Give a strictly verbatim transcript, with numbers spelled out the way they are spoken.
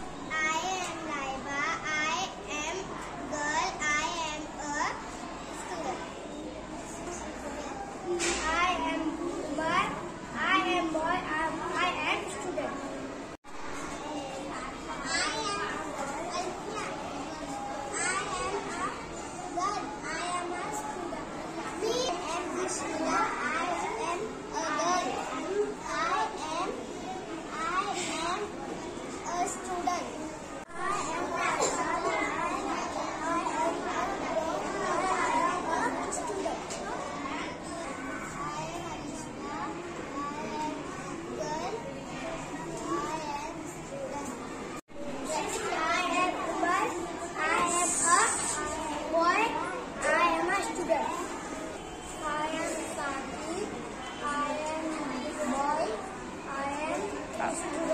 I am Laiba. I am girl. I am a student. I am Umar. I am boy. I am, I am student. I am Alfia. I am a girl. I am a student. We am Ashila. I am a girl. I am I am a student. I am Faisal. I am a student. I am Alishna. I am girl. I am student. I am Umar. I am a boy. I am a student. I am Saki. I am boy. I am a student.